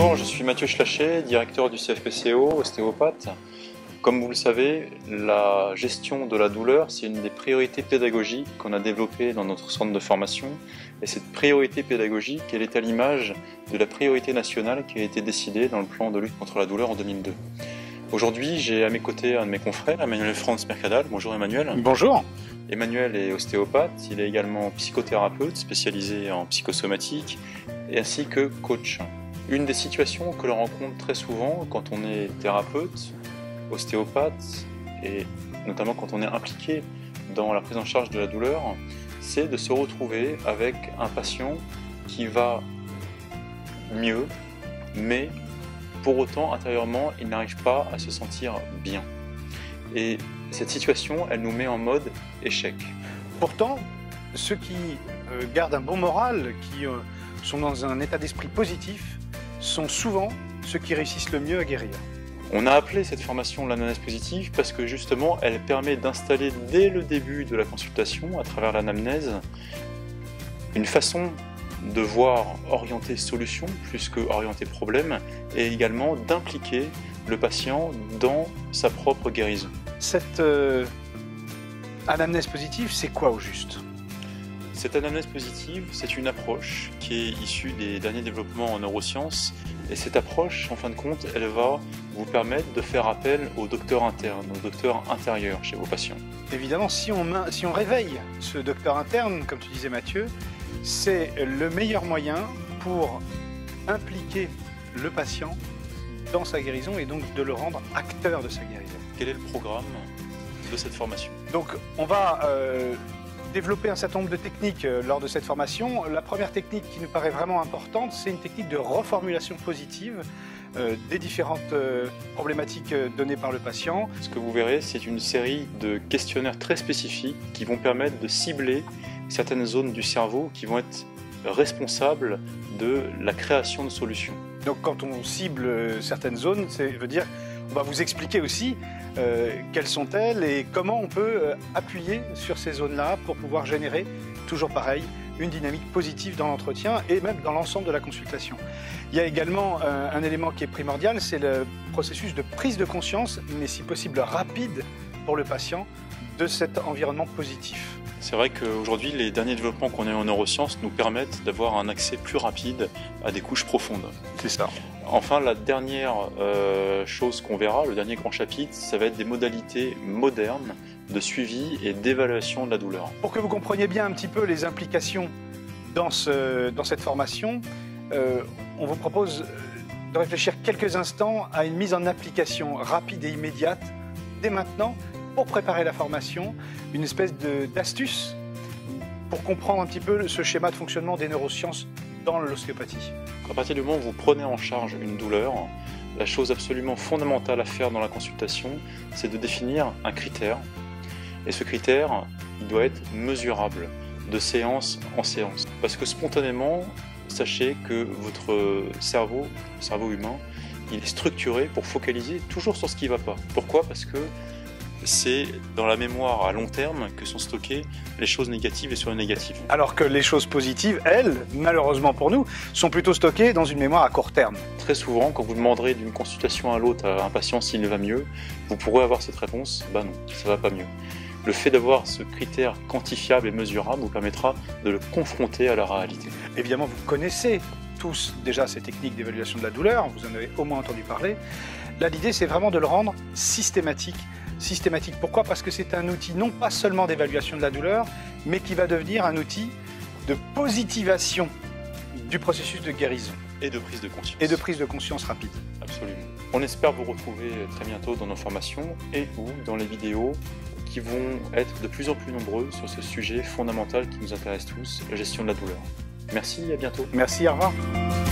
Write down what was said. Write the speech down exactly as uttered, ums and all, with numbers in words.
Bonjour, je suis Mathieu Schlachet, directeur du C F P C O, ostéopathe. Comme vous le savez, la gestion de la douleur, c'est une des priorités pédagogiques qu'on a développées dans notre centre de formation. Et cette priorité pédagogique, elle est à l'image de la priorité nationale qui a été décidée dans le plan de lutte contre la douleur en deux mille deux. Aujourd'hui, j'ai à mes côtés un de mes confrères, Emmanuel Franz Mercadal. Bonjour Emmanuel. Bonjour. Emmanuel est ostéopathe, il est également psychothérapeute spécialisé en psychosomatique et ainsi que coach. Une des situations que l'on rencontre très souvent quand on est thérapeute, ostéopathe et notamment quand on est impliqué dans la prise en charge de la douleur, c'est de se retrouver avec un patient qui va mieux, mais pour autant intérieurement il n'arrive pas à se sentir bien. Et cette situation, elle nous met en mode échec. Pourtant, ceux qui euh, gardent un bon moral, qui euh, sont dans un état d'esprit positif, sont souvent ceux qui réussissent le mieux à guérir. On a appelé cette formation l'anamnèse positive parce que justement, elle permet d'installer dès le début de la consultation, à travers l'anamnèse, une façon de voir orienter solution plus que orienter problème, et également d'impliquer le patient dans sa propre guérison. Cette euh, anamnèse positive, c'est quoi au juste? Cette anamnèse positive, c'est une approche qui est issue des derniers développements en neurosciences, et cette approche, en fin de compte, elle va vous permettre de faire appel au docteur interne, au docteur intérieur chez vos patients. Évidemment, si on, si on réveille ce docteur interne, comme tu disais Mathieu, c'est le meilleur moyen pour impliquer le patient dans sa guérison et donc de le rendre acteur de sa guérison. Quel est le programme de cette formation? Donc on va euh, développer un certain nombre de techniques euh, lors de cette formation. La première technique qui nous paraît vraiment importante, c'est une technique de reformulation positive euh, des différentes euh, problématiques euh, données par le patient. Ce que vous verrez, c'est une série de questionnaires très spécifiques qui vont permettre de cibler certaines zones du cerveau qui vont être responsables de la création de solutions. Donc quand on cible certaines zones, ça veut dire on va vous expliquer aussi euh, quelles sont-elles et comment on peut euh, appuyer sur ces zones-là pour pouvoir générer, toujours pareil, une dynamique positive dans l'entretien et même dans l'ensemble de la consultation. Il y a également euh, un élément qui est primordial, c'est le processus de prise de conscience, mais si possible rapide pour le patient, de cet environnement positif. C'est vrai qu'aujourd'hui, les derniers développements qu'on a eu en neurosciences nous permettent d'avoir un accès plus rapide à des couches profondes. C'est ça. Enfin, la dernière euh, chose qu'on verra, le dernier grand chapitre, ça va être des modalités modernes de suivi et d'évaluation de la douleur. Pour que vous compreniez bien un petit peu les implications dans, ce, dans cette formation, euh, on vous propose de réfléchir quelques instants à une mise en application rapide et immédiate, dès maintenant, pour préparer la formation, une espèce d'astuce pour comprendre un petit peu ce schéma de fonctionnement des neurosciences dans l'ostéopathie. À partir du moment où vous prenez en charge une douleur, la chose absolument fondamentale à faire dans la consultation, c'est de définir un critère. Et ce critère, il doit être mesurable de séance en séance. Parce que spontanément, sachez que votre cerveau, le cerveau humain, il est structuré pour focaliser toujours sur ce qui ne va pas. Pourquoi? Parce que c'est dans la mémoire à long terme que sont stockées les choses négatives et sur les négatives. Alors que les choses positives, elles, malheureusement pour nous, sont plutôt stockées dans une mémoire à court terme. Très souvent, quand vous demanderez d'une consultation à l'autre à un patient s'il va mieux, vous pourrez avoir cette réponse, bah non, ça va pas mieux. Le fait d'avoir ce critère quantifiable et mesurable vous permettra de le confronter à la réalité. Évidemment, vous connaissez tous déjà ces techniques d'évaluation de la douleur, vous en avez au moins entendu parler. Là, l'idée, c'est vraiment de le rendre systématique. Systématique. Pourquoi? Parce que c'est un outil non pas seulement d'évaluation de la douleur, mais qui va devenir un outil de positivation du processus de guérison. Et de prise de conscience. Et de prise de conscience rapide. Absolument. On espère vous retrouver très bientôt dans nos formations et ou dans les vidéos qui vont être de plus en plus nombreuses sur ce sujet fondamental qui nous intéresse tous, la gestion de la douleur. Merci, à bientôt. Merci, au revoir.